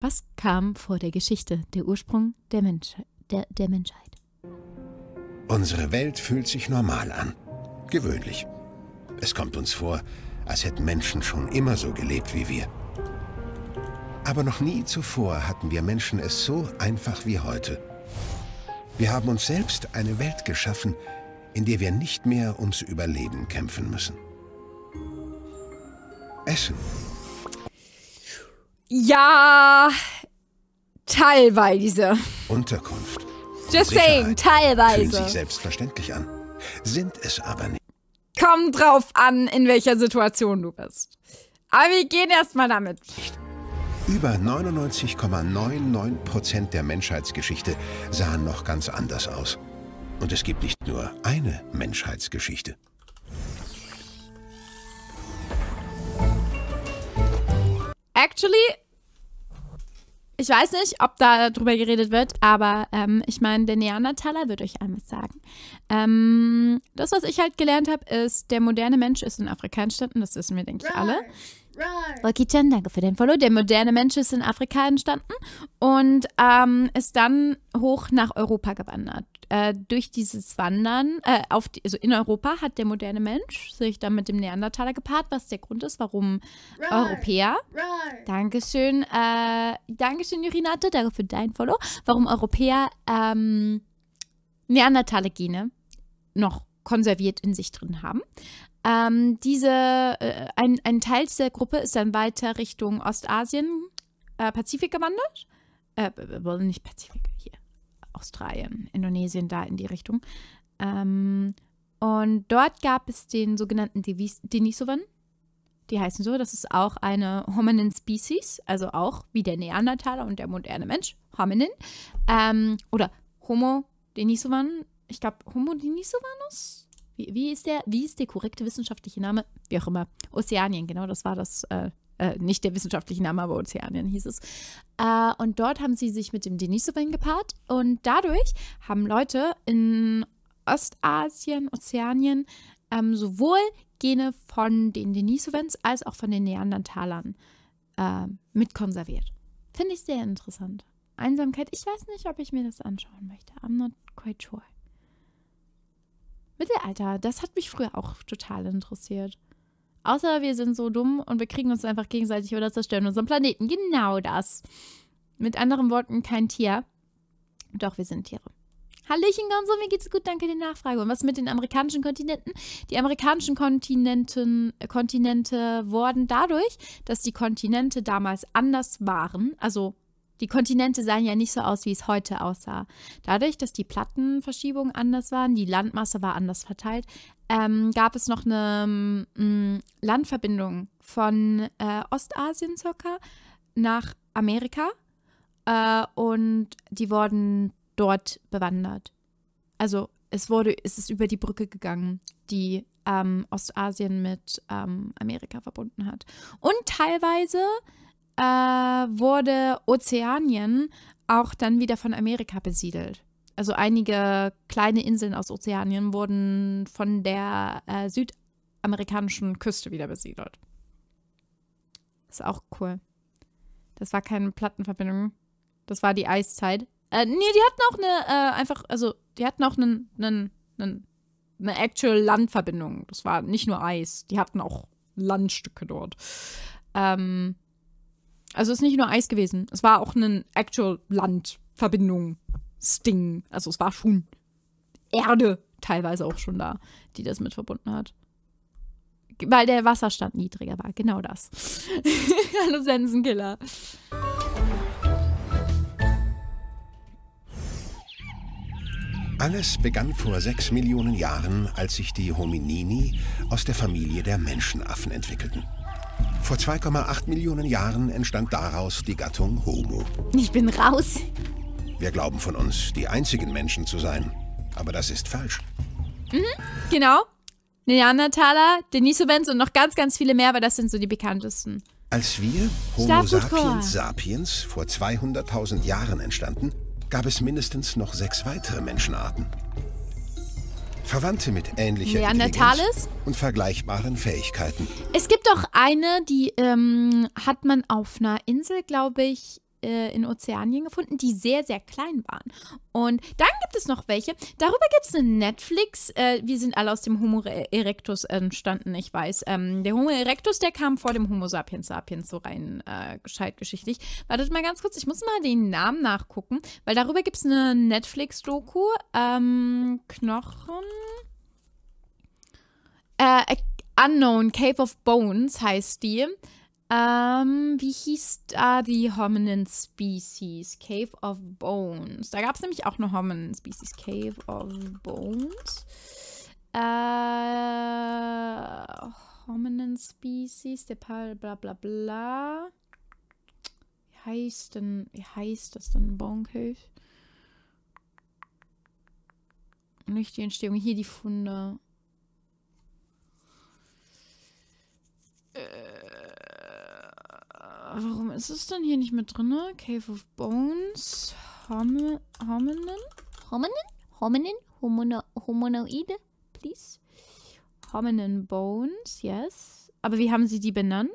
Was kam vor der Geschichte, der Ursprung der Menschheit? Unsere Welt fühlt sich normal an. Gewöhnlich. Es kommt uns vor, als hätten Menschen schon immer so gelebt wie wir. Aber noch nie zuvor hatten wir Menschen es so einfach wie heute. Wir haben uns selbst eine Welt geschaffen, in der wir nicht mehr ums Überleben kämpfen müssen. Essen. Ja, teilweise. Unterkunft. Just saying, teilweise. Fühlt sich selbstverständlich an. Sind es aber nicht. Kommt drauf an, in welcher Situation du bist. Aber wir gehen erstmal damit. Über 99,99% der Menschheitsgeschichte sahen noch ganz anders aus. Und es gibt nicht nur eine Menschheitsgeschichte. Actually, ich weiß nicht, ob da drüber geredet wird, aber ich meine, der Neandertaler wird euch einmal sagen. Das, was ich halt gelernt habe, ist, der moderne Mensch ist in Afrika entstanden. Das wissen wir, denke ich, alle. Rocky-chan, danke für den Follow. Der moderne Mensch ist in Afrika entstanden und ist dann hoch nach Europa gewandert. Durch dieses Wandern, also in Europa hat der moderne Mensch sich dann mit dem Neandertaler gepaart, was der Grund ist, warum Europäer, Dankeschön, Jurinate, danke für dein Follow, warum Europäer Neandertaler-Gene noch konserviert in sich drin haben. Ein Teil dieser Gruppe ist dann weiter Richtung Ostasien, Pazifik gewandert. Nicht Pazifik, hier. Australien, Indonesien, da in die Richtung. Und dort gab es den sogenannten Denisovan. Die heißen so, das ist auch eine Hominin Species, also auch wie der Neandertaler und der moderne Mensch, Hominin. Oder Homo Denisovan, ich glaube Homo Denisovanus? Wie ist der korrekte wissenschaftliche Name? Wie auch immer. Ozeanien, genau, das war das, nicht der wissenschaftliche Name, aber Ozeanien hieß es. Und dort haben sie sich mit dem Denisovan gepaart und dadurch haben Leute in Ostasien, Ozeanien sowohl Gene von den Denisovans als auch von den Neandertalern mit konserviert. Finde ich sehr interessant. Einsamkeit, ich weiß nicht, ob ich mir das anschauen möchte. I'm not quite sure. Mittelalter, das hat mich früher auch total interessiert. Außer wir sind so dumm und wir kriegen uns einfach gegenseitig oder zerstören unseren Planeten. Genau das. Mit anderen Worten, kein Tier. Doch, wir sind Tiere. Hallöchen, Gonzo, mir geht's gut, danke der Nachfrage. Und was mit den amerikanischen Kontinenten? Die amerikanischen Kontinente wurden dadurch, dass die Kontinente damals anders waren, also die Kontinente sahen ja nicht so aus, wie es heute aussah. Dadurch, dass die Plattenverschiebungen anders waren, die Landmasse war anders verteilt, gab es noch eine Landverbindung von Ostasien circa nach Amerika und die wurden dort bewandert. Also es ist über die Brücke gegangen, die Ostasien mit Amerika verbunden hat. Und teilweise wurde Ozeanien auch dann wieder von Amerika besiedelt. Also einige kleine Inseln aus Ozeanien wurden von der südamerikanischen Küste wieder besiedelt. Ist auch cool. Das war keine Plattenverbindung. Das war die Eiszeit. Nee, die hatten auch die hatten auch eine actual Landverbindung. Das war nicht nur Eis. Die hatten auch Landstücke dort. Also es ist nicht nur Eis gewesen. Es war auch eine actual Landverbindung. Sting. Also es war schon Erde teilweise auch schon da, die das mit verbunden hat. Weil der Wasserstand niedriger war. Genau das. Hallo Sensenkiller. Alles begann vor 6 Millionen Jahren, als sich die Hominini aus der Familie der Menschenaffen entwickelten. Vor 2,8 Millionen Jahren entstand daraus die Gattung Homo. Ich bin raus. Wir glauben von uns, die einzigen Menschen zu sein. Aber das ist falsch. Genau. Neandertaler, Denisovans und noch ganz, ganz viele mehr, aber das sind so die bekanntesten. Als wir, Homo sapiens sapiens, vor 200.000 Jahren entstanden, gab es mindestens noch 6 weitere Menschenarten. Verwandte mit ähnlicher Intelligenz und vergleichbaren Fähigkeiten. Es gibt auch eine, die hat man auf einer Insel, glaube ich, in Ozeanien gefunden, die sehr, sehr klein waren. Und dann gibt es noch welche. Darüber gibt es eine Netflix. Wir sind alle aus dem Homo erectus entstanden, ich weiß. Der Homo erectus, der kam vor dem Homo sapiens sapiens so rein gescheit geschichtlich. Wartet mal ganz kurz, ich muss mal den Namen nachgucken, weil darüber gibt es eine Netflix-Doku. Knochen. Unknown Cave of Bones heißt die. Wie hieß da die Hominin Species? Cave of Bones. Da gab es nämlich auch eine Hominin Species. Cave of Bones. Hominin Species, der Pal, bla bla bla. Wie heißt das denn? Bone Cave? Nicht die Entstehung, hier die Funde. Warum ist es denn hier nicht mit drin? Cave of Bones. Hominoide, please. Hominin Bones, yes. Aber wie haben sie die benannt?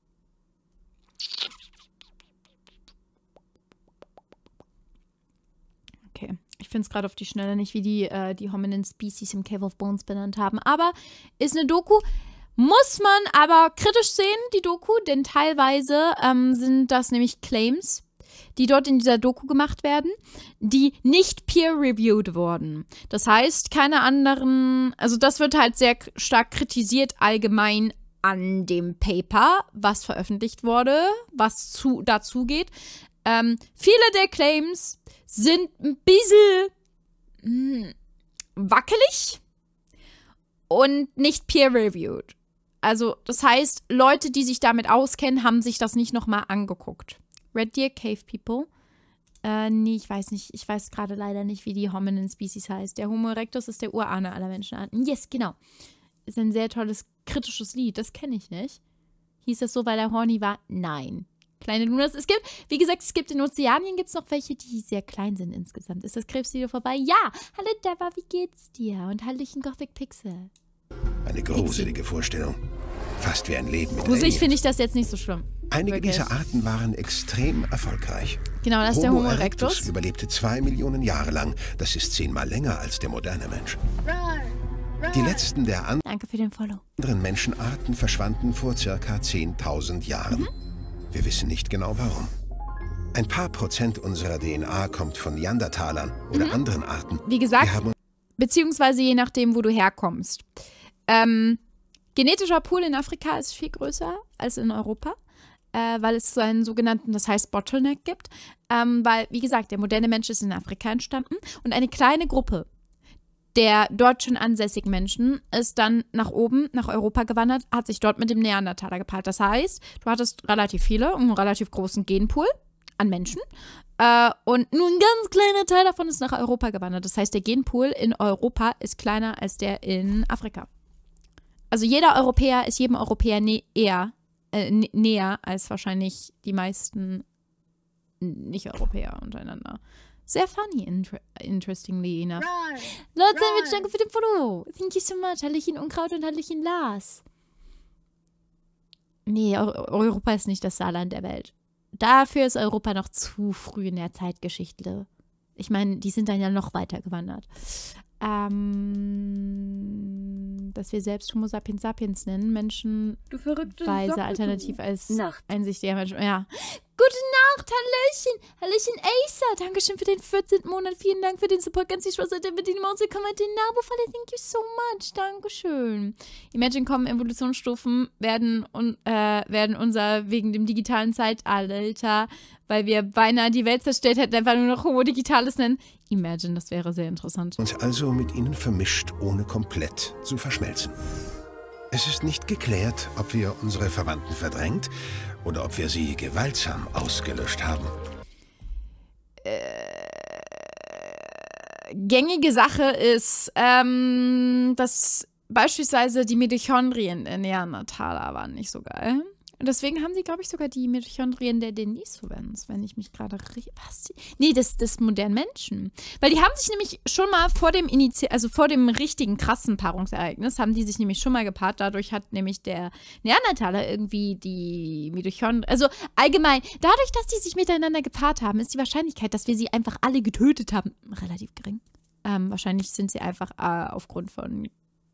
Okay, ich finde es gerade auf die Schnelle nicht, wie die Hominin Species im Cave of Bones benannt haben. Aber ist eine Doku. Muss man aber kritisch sehen, die Doku, denn teilweise sind das nämlich Claims, die dort in dieser Doku gemacht werden, die nicht peer-reviewed wurden. Das heißt, keine anderen, also das wird halt sehr stark kritisiert allgemein an dem Paper, was veröffentlicht wurde, was dazu geht. Viele der Claims sind ein bisschen wackelig und nicht peer-reviewed. Also, das heißt, Leute, die sich damit auskennen, haben sich das nicht nochmal angeguckt. Red Deer Cave People. Nee, ich weiß nicht. Ich weiß gerade leider nicht, wie die Hominin Species heißt. Der Homo erectus ist der Urahne aller Menschenarten. Yes, genau. Ist ein sehr tolles, kritisches Lied. Das kenne ich nicht. Hieß das so, weil er horny war? Nein. Kleine Lunas. Es gibt, wie gesagt, in Ozeanien gibt es noch welche, die sehr klein sind insgesamt. Ist das Krebsvideo vorbei? Ja. Hallo Deva, wie geht's dir? Und hallöchen Gothic Pixel. Eine gruselige Vorstellung. Fast wie ein Leben. Gruselig finde ich das jetzt nicht so schlimm. Einige dieser Arten waren extrem erfolgreich. Genau, das ist der Homo erectus. Überlebte 2 Millionen Jahre lang. Das ist 10-mal länger als der moderne Mensch. Die letzten der Danke für den Follow. anderen Menschenarten verschwanden vor circa 10.000 Jahren. Wir wissen nicht genau warum. Ein paar Prozent unserer DNA kommt von Neandertalern oder anderen Arten. Wie gesagt, beziehungsweise je nachdem, wo du herkommst. Genetischer Pool in Afrika ist viel größer als in Europa, weil es so einen sogenannten, das heißt Bottleneck gibt. Weil, wie gesagt, der moderne Mensch ist in Afrika entstanden und eine kleine Gruppe der dort schon ansässigen Menschen ist dann nach oben, nach Europa gewandert, hat sich dort mit dem Neandertaler gepaart. Das heißt, du hattest relativ viele, einen relativ großen Genpool an Menschen und nur ein ganz kleiner Teil davon ist nach Europa gewandert. Das heißt, der Genpool in Europa ist kleiner als der in Afrika. Also jeder Europäer ist jedem Europäer näher als wahrscheinlich die meisten Nicht-Europäer untereinander. Sehr funny, interestingly enough. Lord Sandwich, danke für den Follow. Thank you so much. Hallöchen Unkraut und Hallöchen Lars. Nee, Europa ist nicht das Saarland der Welt. Dafür ist Europa noch zu früh in der Zeitgeschichte. Ich meine, die sind dann ja noch weiter gewandert. Dass wir selbst Homo sapiens sapiens nennen, Menschenweise alternativ als Einsicht der Menschen. Ja. Gute Nacht, Hallöchen. Hallöchen Acer. Dankeschön für den 14. Monat. Vielen Dank für den Support. Ganz viel Spaß mit den Monster. Kommentar, Nabo-Falle. Thank you so much. Dankeschön. Imagine kommen Evolutionsstufen werden unser wegen dem digitalen Zeitalter, weil wir beinahe die Welt zerstört hätten, einfach nur noch Homo Digitalis nennen. Imagine, das wäre sehr interessant. Uns also mit ihnen vermischt, ohne komplett zu verschmelzen. Es ist nicht geklärt, ob wir unsere Verwandten verdrängt oder ob wir sie gewaltsam ausgelöscht haben. Gängige Sache ist, dass beispielsweise die Mitochondrien der Neandertaler waren nicht so geil. Und deswegen haben sie, glaube ich, sogar die Mitochondrien der Denisovans, wenn ich mich gerade richtig. Was? Nee, des modernen Menschen. Weil die haben sich nämlich schon mal vor dem vor dem richtigen krassen Paarungsereignis, haben die sich nämlich schon mal gepaart. Dadurch hat nämlich der Neandertaler irgendwie die Mitochondrien. Also allgemein, dadurch, dass die sich miteinander gepaart haben, ist die Wahrscheinlichkeit, dass wir sie einfach alle getötet haben, relativ gering. Wahrscheinlich sind sie einfach aufgrund von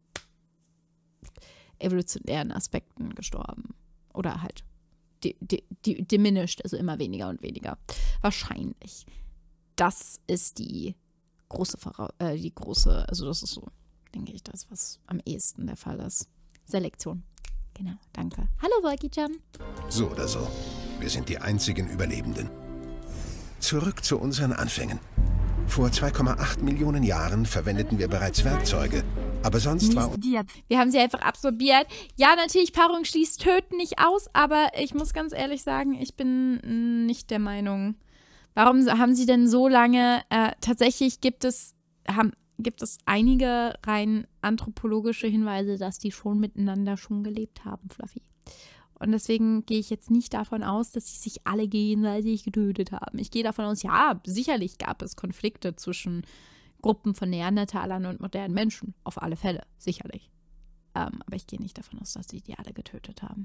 evolutionären Aspekten gestorben. Oder halt diminished, also immer weniger und weniger. Wahrscheinlich. Das ist die große, also das ist so, denke ich, das, was am ehesten der Fall ist. Selektion. Genau, danke. Hallo, Wolki-chan. So oder so. Wir sind die einzigen Überlebenden. Zurück zu unseren Anfängen. Vor 2,8 Millionen Jahren verwendeten wir bereits Werkzeuge. Aber sonst war... Wir haben sie einfach absorbiert. Ja, natürlich, Paarung schließt Töten nicht aus, aber ich muss ganz ehrlich sagen, ich bin nicht der Meinung. Warum haben sie denn so lange... tatsächlich gibt es einige rein anthropologische Hinweise, dass die schon miteinander gelebt haben, Fluffy. Und deswegen gehe ich jetzt nicht davon aus, dass sie sich alle gegenseitig getötet haben. Ich gehe davon aus, ja, sicherlich gab es Konflikte zwischen Gruppen von Neandertalern und modernen Menschen. Auf alle Fälle, sicherlich. Aber ich gehe nicht davon aus, dass sie die alle getötet haben.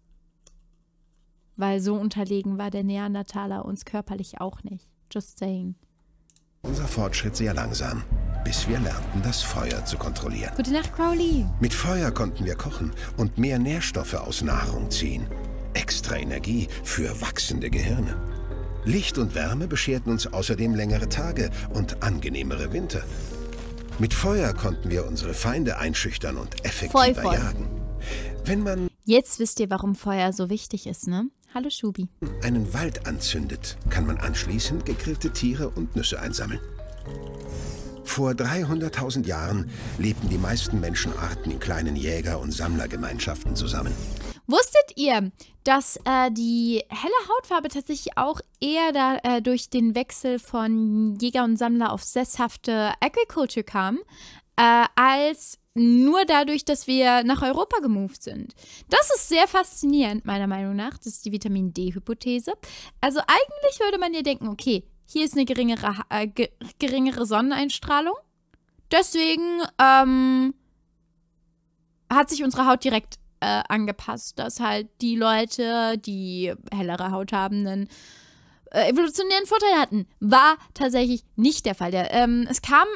Weil so unterlegen war der Neandertaler uns körperlich auch nicht. Just saying. Unser Fortschritt sehr langsam, bis wir lernten, das Feuer zu kontrollieren. Gute Nacht, Crowley. Mit Feuer konnten wir kochen und mehr Nährstoffe aus Nahrung ziehen. Extra Energie für wachsende Gehirne. Licht und Wärme bescherten uns außerdem längere Tage und angenehmere Winter. Mit Feuer konnten wir unsere Feinde einschüchtern und effektiver jagen. Wenn man jetzt wisst ihr, warum Feuer so wichtig ist, ne? Hallo, Schubi. Einen Wald anzündet, kann man anschließend gegrillte Tiere und Nüsse einsammeln. Vor 300.000 Jahren lebten die meisten Menschenarten in kleinen Jäger- und Sammlergemeinschaften zusammen. Wusstet ihr, dass die helle Hautfarbe tatsächlich auch eher durch den Wechsel von Jäger und Sammler auf sesshafte Agriculture kam, als nur dadurch, dass wir nach Europa gemoved sind? Das ist sehr faszinierend, meiner Meinung nach. Das ist die Vitamin-D-Hypothese. Also eigentlich würde man ja denken, okay, hier ist eine geringere Sonneneinstrahlung. Deswegen hat sich unsere Haut direkt angepasst, dass halt die Leute, die hellere Haut haben, einen evolutionären Vorteil hatten. War tatsächlich nicht der Fall. Es kam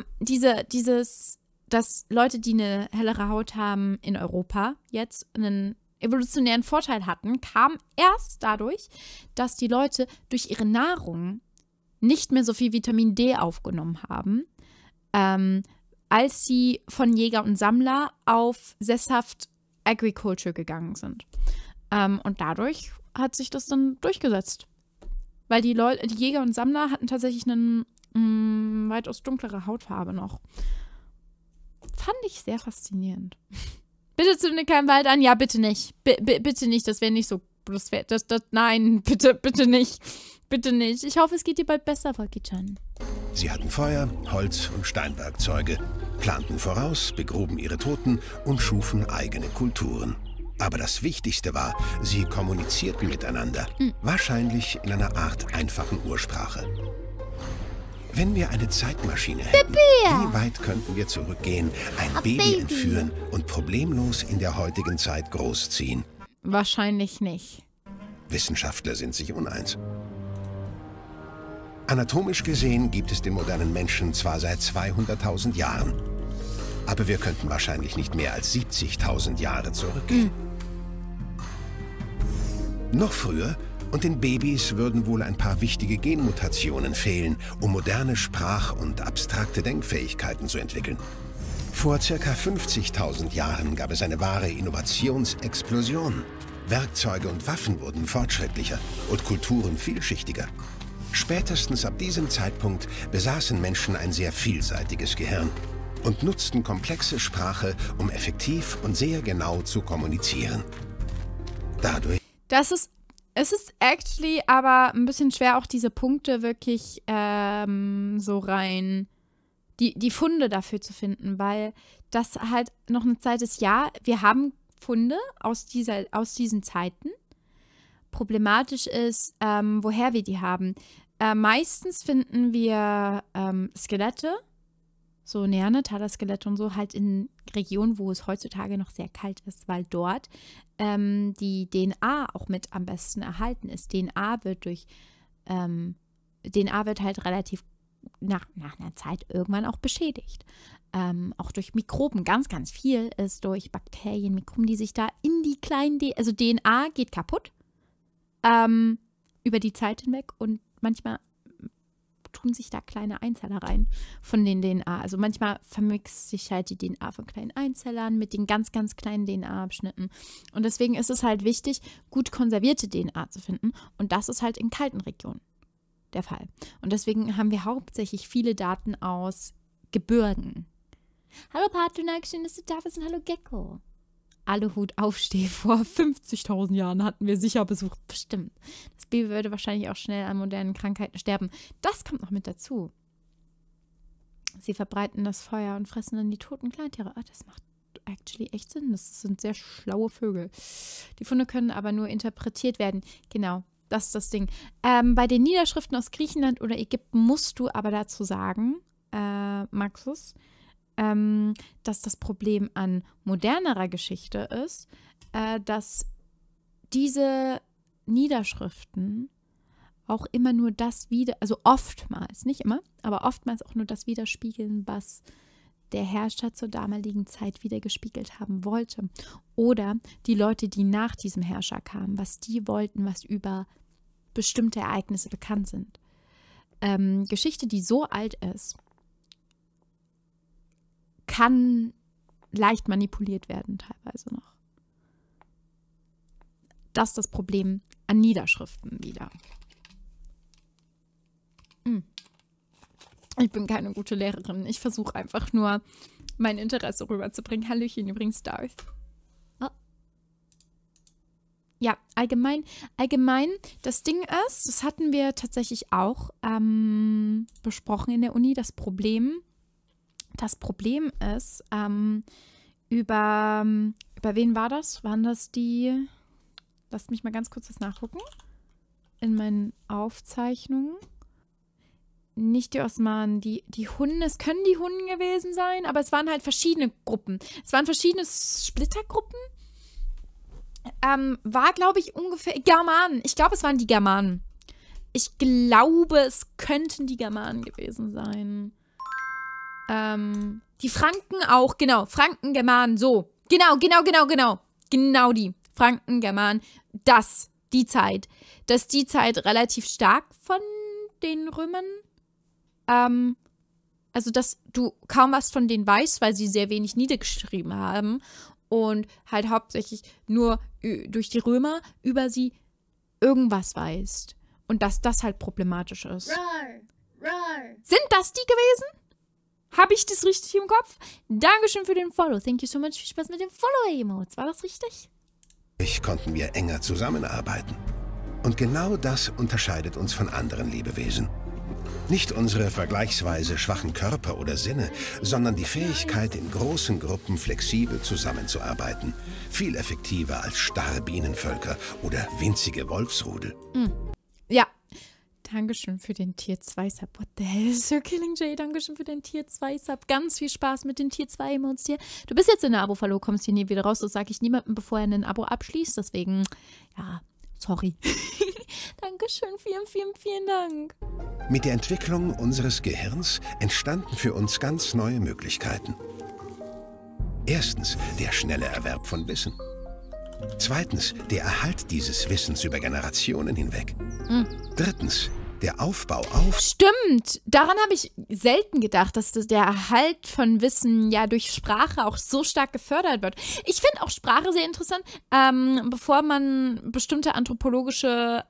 dass Leute, die eine hellere Haut haben in Europa, jetzt einen evolutionären Vorteil hatten, kam erst dadurch, dass die Leute durch ihre Nahrung nicht mehr so viel Vitamin D aufgenommen haben, als sie von Jäger und Sammler auf sesshaft Agriculture gegangen sind. Und dadurch hat sich das dann durchgesetzt. Weil die Jäger und Sammler hatten tatsächlich eine weitaus dunklere Hautfarbe noch. Fand ich sehr faszinierend. Bitte zünde keinen Wald an. Ja, bitte nicht. Bitte nicht, das wäre nicht so. Nein, bitte nicht. Bitte nicht. Ich hoffe, es geht dir bald besser, Wolki-chan. Sie hatten Feuer, Holz und Steinwerkzeuge, planten voraus, begruben ihre Toten und schufen eigene Kulturen. Aber das Wichtigste war, sie kommunizierten miteinander. Wahrscheinlich in einer Art einfachen Ursprache. Wenn wir eine Zeitmaschine hätten, wie weit könnten wir zurückgehen, ein Baby entführen und problemlos in der heutigen Zeit großziehen? Wahrscheinlich nicht. Wissenschaftler sind sich uneins. Anatomisch gesehen gibt es den modernen Menschen zwar seit 200.000 Jahren, aber wir könnten wahrscheinlich nicht mehr als 70.000 Jahre zurückgehen. Noch früher, und den Babys würden wohl ein paar wichtige Genmutationen fehlen, um moderne Sprach- und abstrakte Denkfähigkeiten zu entwickeln. Vor ca. 50.000 Jahren gab es eine wahre Innovationsexplosion. Werkzeuge und Waffen wurden fortschrittlicher und Kulturen vielschichtiger. Spätestens ab diesem Zeitpunkt besaßen Menschen ein sehr vielseitiges Gehirn und nutzten komplexe Sprache, um effektiv und sehr genau zu kommunizieren. Dadurch... Es ist actually aber ein bisschen schwer, auch diese Punkte wirklich so rein, die Funde dafür zu finden, weil das halt noch eine Zeit ist, ja, wir haben Funde aus diesen Zeiten, problematisch ist, woher wir die haben. Meistens finden wir Skelette, so Neandertaler-Skelette und so, halt in Regionen, wo es heutzutage noch sehr kalt ist, weil dort die DNA auch mit am besten erhalten ist. DNA wird halt relativ nach einer Zeit irgendwann auch beschädigt. Auch durch Mikroben. Ganz, ganz viel ist durch Bakterien, Mikroben, die sich da in die kleinen also DNA geht kaputt über die Zeit hinweg und manchmal tun sich da kleine Einzeller rein von den DNA. Also manchmal vermixt sich halt die DNA von kleinen Einzellern mit den ganz, ganz kleinen DNA-Abschnitten. Und deswegen ist es halt wichtig, gut konservierte DNA zu finden. Und das ist halt in kalten Regionen der Fall. Und deswegen haben wir hauptsächlich viele Daten aus Gebirgen. Hallo Patronak, schön, dass du da bist und hallo Gecko. Aluhut aufsteh, vor 50.000 Jahren hatten wir sicher Besuch. Bestimmt. Das Baby würde wahrscheinlich auch schnell an modernen Krankheiten sterben. Das kommt noch mit dazu. Sie verbreiten das Feuer und fressen dann die toten Kleintiere. Oh, das macht actually echt Sinn. Das sind sehr schlaue Vögel. Die Funde können aber nur interpretiert werden. Genau, das ist das Ding. Bei den Niederschriften aus Griechenland oder Ägypten musst du aber dazu sagen, Maxus, dass das Problem an modernerer Geschichte ist, dass diese Niederschriften auch immer nur das also oftmals, nicht immer, aber oftmals auch nur das widerspiegeln, was der Herrscher zur damaligen Zeit widergespiegelt haben wollte. Oder die Leute, die nach diesem Herrscher kamen, was die wollten, was über bestimmte Ereignisse bekannt sind. Geschichte, die so alt ist, kann leicht manipuliert werden, teilweise noch. Das ist das Problem an Niederschriften wieder. Ich bin keine gute Lehrerin. Ich versuche einfach nur, mein Interesse rüberzubringen. Hallöchen, übrigens, Darth. Oh. Ja, allgemein, das Ding ist, das hatten wir tatsächlich auch besprochen in der Uni, das Problem ist, über wen war das? Waren das die, lasst mich mal ganz kurz das nachgucken, in meinen Aufzeichnungen. Nicht die Osmanen, die Hunden, es können die Hunden gewesen sein, aber es waren halt verschiedene Gruppen. Es waren verschiedene Splittergruppen. War, glaube ich, ungefähr Germanen. Ich glaube, es waren die Germanen. Ich glaube, es könnten die Germanen gewesen sein. Die Franken auch, genau. Franken, Germanen, so. Genau. Genau die. Franken, Germanen. Die Zeit. Dass die Zeit relativ stark von den Römern, also dass du kaum was von denen weißt, weil sie sehr wenig niedergeschrieben haben und halt hauptsächlich nur durch die Römer über sie irgendwas weißt. Und dass das halt problematisch ist. Sind das die gewesen? Habe ich das richtig im Kopf? Dankeschön für den Follow. Thank you so much. Viel Spaß mit den Follow-Emotes. War das richtig? Konnten wir enger zusammenarbeiten. Und genau das unterscheidet uns von anderen Lebewesen. Nicht unsere vergleichsweise schwachen Körper oder Sinne, sondern die Fähigkeit, in großen Gruppen flexibel zusammenzuarbeiten. Viel effektiver als starre Bienenvölker oder winzige Wolfsrudel. Ja. Dankeschön für den Tier 2 Sub. What the hell, Sir Killing Jay? Dankeschön für den Tier 2 Sub. Ganz viel Spaß mit den Tier 2 Emotes hier. Du bist jetzt in der Abo-Follow, kommst hier nie wieder raus. Das sage ich niemandem, bevor er ein Abo abschließt. Deswegen, ja, sorry. Dankeschön, vielen Dank. Mit der Entwicklung unseres Gehirns entstanden für uns ganz neue Möglichkeiten. Erstens, der schnelle Erwerb von Wissen. Zweitens, der Erhalt dieses Wissens über Generationen hinweg. Drittens, der Aufbau auf... Stimmt, daran habe ich selten gedacht, dass der Erhalt von Wissen ja durch Sprache auch so stark gefördert wird. Ich finde auch Sprache sehr interessant. Bevor man bestimmte anthropologische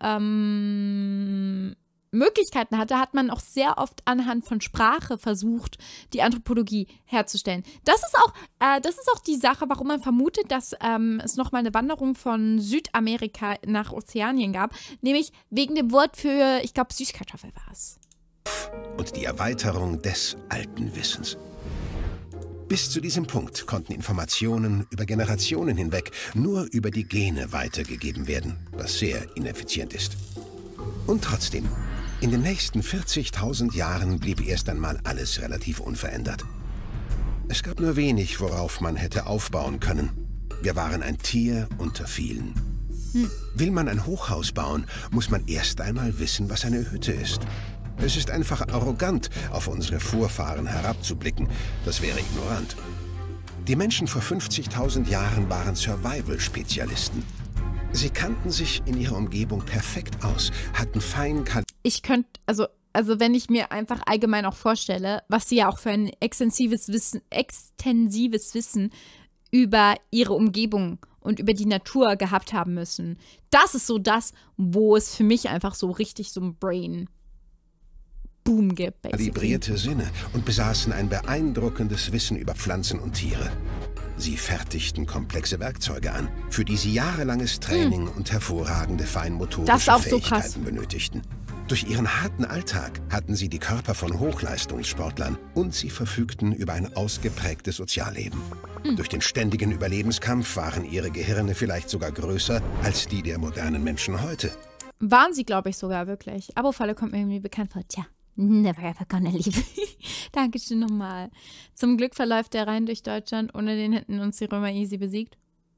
Möglichkeiten hatte, hat man auch sehr oft anhand von Sprache versucht, die Anthropologie herzustellen. Das ist auch die Sache, warum man vermutet, dass es nochmal eine Wanderung von Südamerika nach Ozeanien gab, nämlich wegen dem Wort für, ich glaube, Süßkartoffel war es. Und die Erweiterung des alten Wissens. Bis zu diesem Punkt konnten Informationen über Generationen hinweg nur über die Gene weitergegeben werden, was sehr ineffizient ist. Und trotzdem, in den nächsten 40.000 Jahren blieb erst einmal alles relativ unverändert. Es gab nur wenig, worauf man hätte aufbauen können. Wir waren ein Tier unter vielen. Will man ein Hochhaus bauen, muss man erst einmal wissen, was eine Hütte ist. Es ist einfach arrogant, auf unsere Vorfahren herabzublicken. Das wäre ignorant. Die Menschen vor 50.000 Jahren waren Survival-Spezialisten. Sie kannten sich in ihrer Umgebung perfekt aus, hatten fein... Ich könnte, also wenn ich mir einfach allgemein auch vorstelle, was sie ja auch für ein extensives Wissen über ihre Umgebung und über die Natur gehabt haben müssen. Das ist so das, wo es für mich einfach so richtig so ein Brain-Boom gibt. Kalibrierte Sinne und besaßen ein beeindruckendes Wissen über Pflanzen und Tiere. Sie fertigten komplexe Werkzeuge an, für die sie jahrelanges Training und hervorragende feinmotorische Fähigkeiten benötigten. Durch ihren harten Alltag hatten sie die Körper von Hochleistungssportlern und sie verfügten über ein ausgeprägtes Sozialleben. Durch den ständigen Überlebenskampf waren ihre Gehirne vielleicht sogar größer als die der modernen Menschen heute. Waren sie, glaube ich, sogar wirklich. Abo-Falle kommt mir irgendwie bekannt vor. Tja, never ever gonna leave. Dankeschön nochmal. Zum Glück verläuft der Rhein durch Deutschland, ohne den hätten uns die Römer easy besiegt.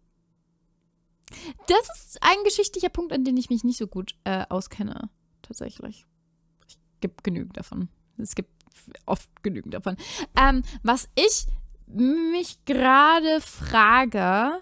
Das ist ein geschichtlicher Punkt, an dem ich mich nicht so gut auskenne. Tatsächlich. Es gibt genügend davon. Es gibt oft genügend davon. Was ich mich gerade frage,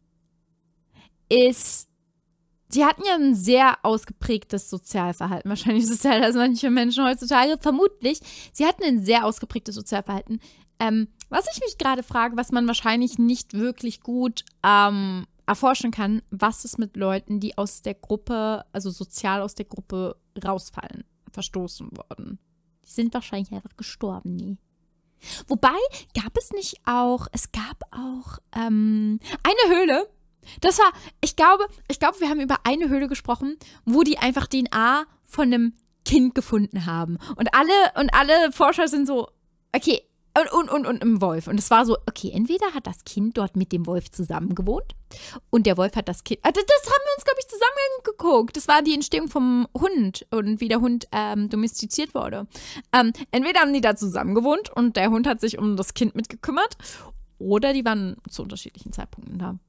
ist, sie hatten ja ein sehr ausgeprägtes Sozialverhalten. Wahrscheinlich sozialer als manche Menschen heutzutage. Vermutlich. Sie hatten ein sehr ausgeprägtes Sozialverhalten. Was ich mich gerade frage, was man wahrscheinlich nicht wirklich gut erforschen kann, was ist mit Leuten, die aus der Gruppe, also sozial aus der Gruppe rausfallen, verstoßen worden. Die sind wahrscheinlich einfach gestorben, nie. Wobei, es gab auch eine Höhle. Das war, ich glaube, wir haben über eine Höhle gesprochen, wo die einfach DNA von einem Kind gefunden haben. Und alle Forscher sind so, okay, und im Wolf. Und es war so, okay, entweder hat das Kind dort mit dem Wolf zusammen gewohnt und der Wolf hat das Kind, das haben wir uns, glaube ich, zusammen geguckt. Das war die Entstehung vom Hund und wie der Hund domestiziert wurde. Entweder haben die da zusammen gewohnt und der Hund hat sich um das Kind mitgekümmert oder die waren zu unterschiedlichen Zeitpunkten da.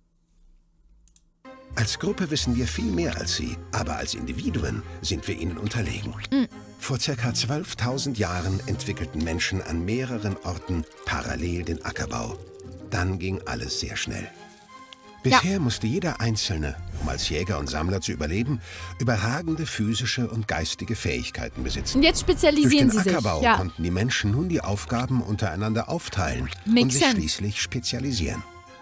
Als Gruppe wissen wir viel mehr als sie, aber als Individuen sind wir ihnen unterlegen. Vor ca. 12.000 Jahren entwickelten Menschen an mehreren Orten parallel den Ackerbau. Dann ging alles sehr schnell. Bisher musste jeder Einzelne, um als Jäger und Sammler zu überleben, überragende physische und geistige Fähigkeiten besitzen. Und jetzt spezialisieren sie sich. Durch den Ackerbau konnten die Menschen nun die Aufgaben untereinander aufteilen und sich schließlich spezialisieren.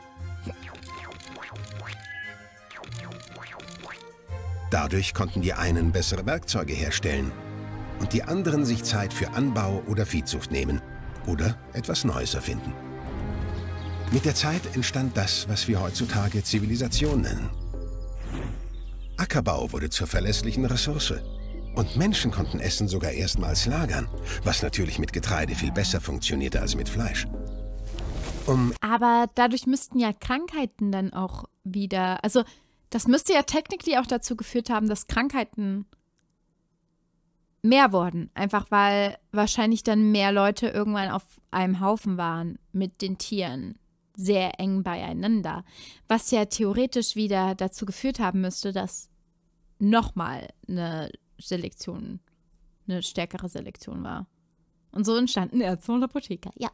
Dadurch konnten die einen bessere Werkzeuge herstellen und die anderen sich Zeit für Anbau oder Viehzucht nehmen oder etwas Neues erfinden. Mit der Zeit entstand das, was wir heutzutage Zivilisation nennen. Ackerbau wurde zur verlässlichen Ressource und Menschen konnten Essen sogar erstmals lagern, was natürlich mit Getreide viel besser funktionierte als mit Fleisch. Aber dadurch müssten ja Krankheiten dann auch wieder, also das müsste ja technically auch dazu geführt haben, dass Krankheiten mehr wurden. Einfach weil wahrscheinlich dann mehr Leute irgendwann auf einem Haufen waren mit den Tieren. Sehr eng beieinander. Was ja theoretisch wieder dazu geführt haben müsste, dass nochmal eine Selektion, eine stärkere Selektion war. Und so entstanden Ärzte und Apotheker. Ja.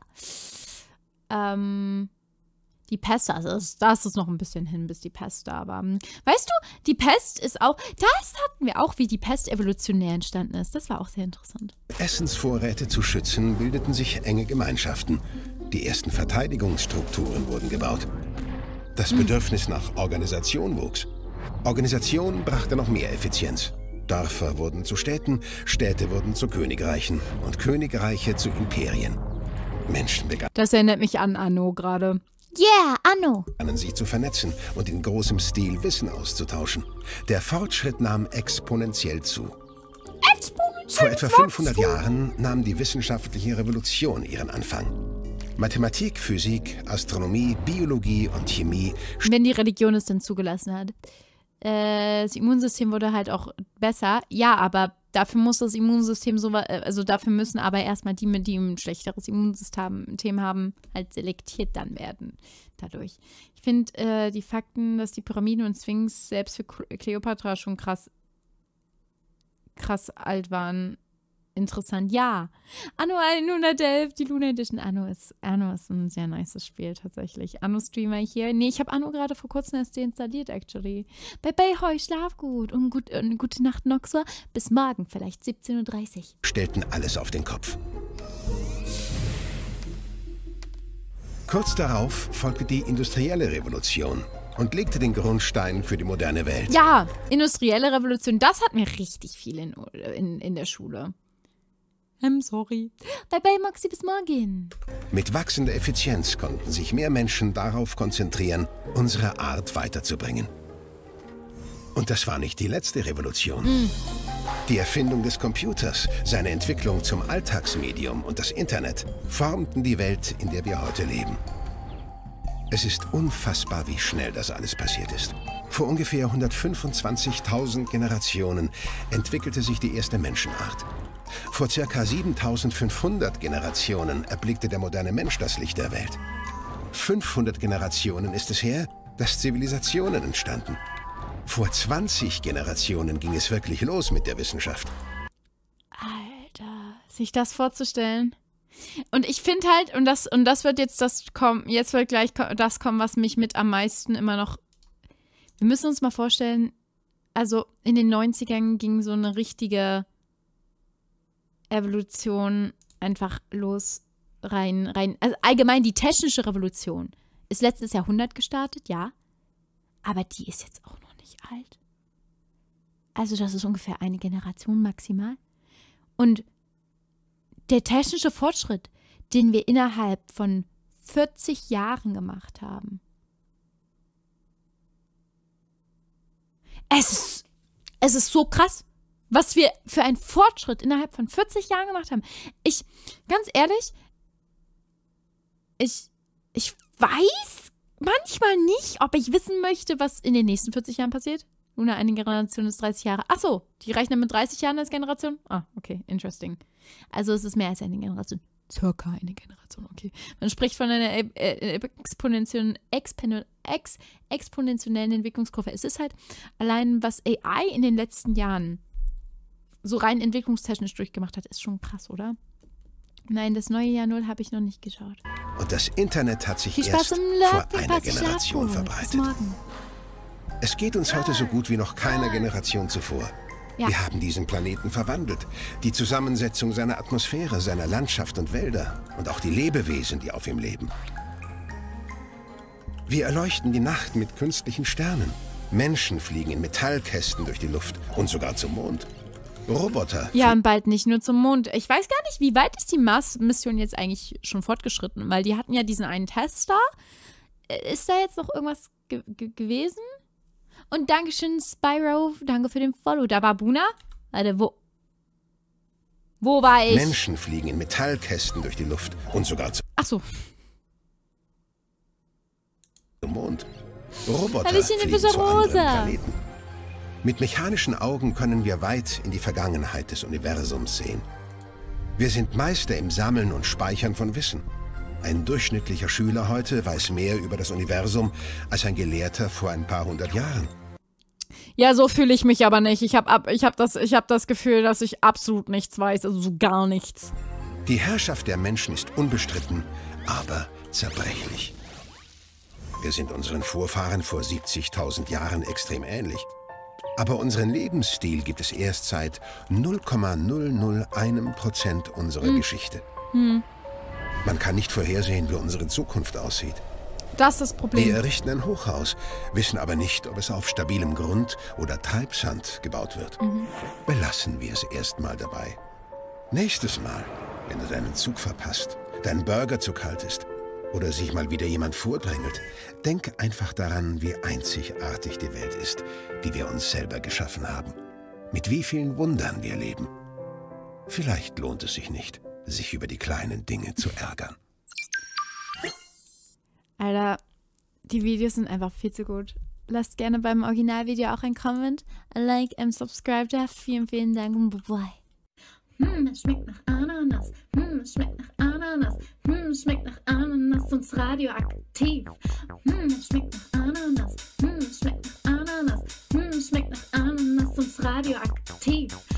Die Pest, da ist es noch ein bisschen hin, bis die Pest da war. Weißt du, die Pest ist auch, das hatten wir auch, wie die Pest evolutionär entstanden ist. Das war auch sehr interessant. Essensvorräte zu schützen, bildeten sich enge Gemeinschaften. Die ersten Verteidigungsstrukturen wurden gebaut. Das Bedürfnis nach Organisation wuchs. Organisation brachte noch mehr Effizienz. Dörfer wurden zu Städten, Städte wurden zu Königreichen und Königreiche zu Imperien. Menschen begannen. Das erinnert mich an Anno gerade. Yeah, Anno. Sie zu vernetzen und in großem Stil Wissen auszutauschen. Der Fortschritt nahm exponentiell zu. Vor etwa 500 Jahren nahm die wissenschaftliche Revolution ihren Anfang. Mathematik, Physik, Astronomie, Biologie und Chemie. Wenn die Religion es denn zugelassen hat. Das Immunsystem wurde halt auch besser. Ja, aber dafür muss das Immunsystem also dafür müssen aber erstmal die, die ein schlechteres Immunsystem haben, halt selektiert dann werden dadurch. Ich finde die Fakten, dass die Pyramiden und Sphinx selbst für Kleopatra schon krass alt waren, interessant. Ja. Anno 111, die Luna Edition. Anno ist ein sehr nices Spiel tatsächlich. Anno-Streamer hier. Nee, ich habe Anno gerade vor kurzem erst deinstalliert, actually. Bye, Hoi, schlaf gut. Und gute Nacht, Noxor. Bis morgen, vielleicht 17:30 Uhr. Stellten alles auf den Kopf. Kurz darauf folgte die industrielle Revolution und legte den Grundstein für die moderne Welt. Ja, industrielle Revolution, das hatten wir richtig viel in der Schule. Sorry. Bye, Moxie, bis morgen. Mit wachsender Effizienz konnten sich mehr Menschen darauf konzentrieren, unsere Art weiterzubringen. Und das war nicht die letzte Revolution. Die Erfindung des Computers, seine Entwicklung zum Alltagsmedium und das Internet formten die Welt, in der wir heute leben. Es ist unfassbar, wie schnell das alles passiert ist. Vor ungefähr 125.000 Generationen entwickelte sich die erste Menschenart. Vor ca. 7.500 Generationen erblickte der moderne Mensch das Licht der Welt. 500 Generationen ist es her, dass Zivilisationen entstanden. Vor 20 Generationen ging es wirklich los mit der Wissenschaft. Alter, sich das vorzustellen. Und ich finde halt, und das wird jetzt jetzt wird gleich das kommen, was mich mit am meisten immer noch. Wir müssen uns mal vorstellen, also in den 90ern ging so eine richtige Evolution einfach los, rein. Also allgemein die technische Revolution ist letztes Jahrhundert gestartet, ja. Aber die ist jetzt auch noch nicht alt. Also das ist ungefähr eine Generation maximal. Und der technische Fortschritt, den wir innerhalb von 40 Jahren gemacht haben. Es ist so krass, was wir für einen Fortschritt innerhalb von 40 Jahren gemacht haben. Ganz ehrlich, ich weiß manchmal nicht, ob ich wissen möchte, was in den nächsten 40 Jahren passiert. Luna, eine Generation ist 30 Jahre. Ach so, die rechnen mit 30 Jahren als Generation? Ah, okay, interesting. Also es ist mehr als eine Generation. Circa eine Generation, okay. Man spricht von einer exponentiellen Entwicklungskurve. Es ist halt allein, was AI in den letzten Jahren so rein entwicklungstechnisch durchgemacht hat, ist schon krass, oder? Nein, das neue Jahr 0 habe ich noch nicht geschaut. Und das Internet hat sich erst vor einer Generation verbreitet. Es geht uns heute so gut wie noch keiner Generation zuvor. Ja. Wir haben diesen Planeten verwandelt. Die Zusammensetzung seiner Atmosphäre, seiner Landschaft und Wälder und auch die Lebewesen, die auf ihm leben. Wir erleuchten die Nacht mit künstlichen Sternen. Menschen fliegen in Metallkästen durch die Luft und sogar zum Mond. Roboter. Ja, und bald nicht nur zum Mond. Ich weiß gar nicht, wie weit ist die Mars-Mission jetzt eigentlich schon fortgeschritten? Weil die hatten ja diesen einen Test da. Ist da jetzt noch irgendwas gewesen? Und Dankeschön, Spyro. Danke für den Follow. Da war Buna. Warte, wo war ich? Menschen fliegen in Metallkästen durch die Luft und sogar zum Mond. Roboter fliegen zu anderen Planeten. Mit mechanischen Augen können wir weit in die Vergangenheit des Universums sehen. Wir sind Meister im Sammeln und Speichern von Wissen. Ein durchschnittlicher Schüler heute weiß mehr über das Universum als ein Gelehrter vor ein paar hundert Jahren. Ja, so fühle ich mich aber nicht. Ich hab das Gefühl, dass ich absolut nichts weiß, also so gar nichts. Die Herrschaft der Menschen ist unbestritten, aber zerbrechlich. Wir sind unseren Vorfahren vor 70.000 Jahren extrem ähnlich. Aber unseren Lebensstil gibt es erst seit 0,001% unserer Geschichte. Man kann nicht vorhersehen, wie unsere Zukunft aussieht. Das ist das Problem. Wir errichten ein Hochhaus, wissen aber nicht, ob es auf stabilem Grund oder Treibsand gebaut wird. Belassen wir es erstmal dabei. Nächstes Mal, wenn du deinen Zug verpasst, dein Burger zu kalt ist oder sich mal wieder jemand vordrängelt, denk einfach daran, wie einzigartig die Welt ist, die wir uns selber geschaffen haben. Mit wie vielen Wundern wir leben. Vielleicht lohnt es sich nicht, sich über die kleinen Dinge zu ärgern. Alter, die Videos sind einfach viel zu gut. Lasst gerne beim Originalvideo auch ein Comment, ein Like, ein Subscribe da. Vielen, vielen Dank und bye-bye. Es schmeckt nach Ananas. Es schmeckt nach Ananas. Es schmeckt nach Ananas und ist radioaktiv. Es schmeckt nach Ananas. Es schmeckt nach Ananas. Es schmeckt nach Ananas und ist radioaktiv.